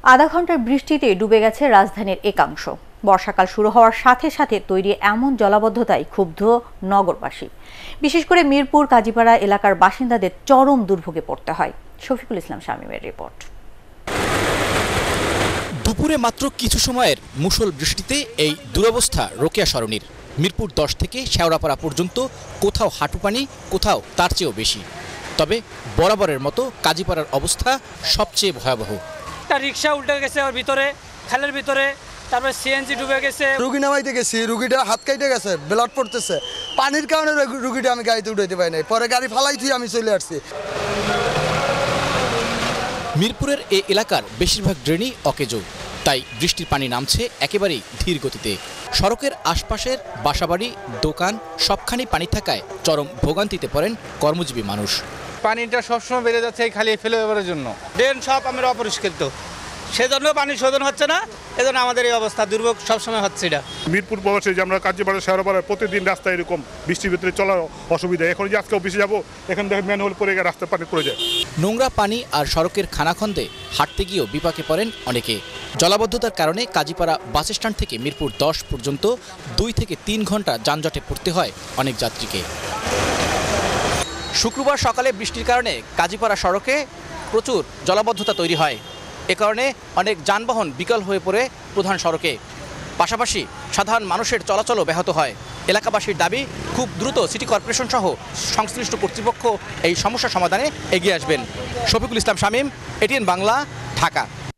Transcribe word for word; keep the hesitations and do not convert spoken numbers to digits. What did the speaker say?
আধা ঘন্টার বৃষ্টিতে ডুবে গেছে রাজধানীর একাংশ। বর্ষাকাল শুরু হওয়ার সাথে সাথে তৈরি এমন জলাবদ্ধতায় ক্ষুব্ধ নগরবাসী। বিশেষ করে মিরপুর কাজীপাড়া এলাকার বাসিন্দাদের চরম দুর্ভোগে পড়তে হয়। শফিকুল ইসলাম শামীমের রিপোর্ট। দুপুরে মাত্র কিছু সময়ের মুষল বৃষ্টিতে এই দুরবস্থা রোকেয়া সরণির। মিরপুর দশ থেকে শেওড়াপাড়া পর্যন্ত কোথাও হাঁটু পানি, কোথাও তার চেয়েও বেশি। তবে বরাবরের মতো কাজীপাড়ার অবস্থা সবচেয়ে ভয়াবহ। একটা রিক্সা উল্টে গেছে ওর ভিতরে, খালের ভিতরে, তারপরে সিএনজি ডুবে গেছে। রুগী নামাইতে গেছি, রুগীটা হাত কাইটে গেছে, ব্লাড পড়তেছে। পানির কারণে রুগীটা আমি গাড়িতে উঠাইতে পারি নাই, পরে গাড়ি ফালাই থুই আমি চলে আসছি। মিরপুরের এই এলাকার বেশিরভাগ ড্রেনই অকেজো, তাই বৃষ্টির পানি নামছে একেবারেই ধীর গতিতে। সড়কের আশপাশের বাসাবাড়ি, দোকান সবখানি পানি থাকায় চরম ভোগান্তিতে পড়েন কর্মজীবী মানুষ। পানিটা সবসময় বেড়ে যাচ্ছে এই খালি ফেলে দেওয়ার জন্য। ড্রেন সব আমরা অপরিষ্কৃত, সেজন্য পানি শোধন হচ্ছে না, এজন্য আমাদের এই অবস্থা, দুর্ভোগ সবসময় হচ্ছে। এটা মিরপুর প্রবাসে যে আমরা কাজীপাড়া শেওড়াপাড়ায় প্রতিদিন রাস্তায় এরকম বৃষ্টির ভিতরে চলার অসুবিধা। এখন যে আজকে অফিসে যাবো, এখান থেকে ম্যানহোল পড়ে গিয়ে রাস্তায় পানি পড়ে যায়। নোংরা পানি আর সড়কের খানাখন্দে হাঁটতে গিয়েও বিপাকে পড়েন অনেকে। জলাবদ্ধতার কারণে কাজীপাড়া বাস স্ট্যান্ড থেকে মিরপুর দশ পর্যন্ত দুই থেকে তিন ঘন্টা যানজটে পড়তে হয় অনেক যাত্রীকে। শুক্রবার সকালে বৃষ্টির কারণে কাজীপাড়া সড়কে প্রচুর জলাবদ্ধতা তৈরি হয়। এ কারণে অনেক যানবাহন বিকল হয়ে পড়ে প্রধান সড়কে। পাশাপাশি সাধারণ মানুষের চলাচলও ব্যাহত হয়। এলাকাবাসীর দাবি, খুব দ্রুত সিটি কর্পোরেশন সহ সংশ্লিষ্ট কর্তৃপক্ষ এই সমস্যা সমাধানে এগিয়ে আসবেন। শফিকুল ইসলাম শামীম, এটিএন বাংলা, ঢাকা।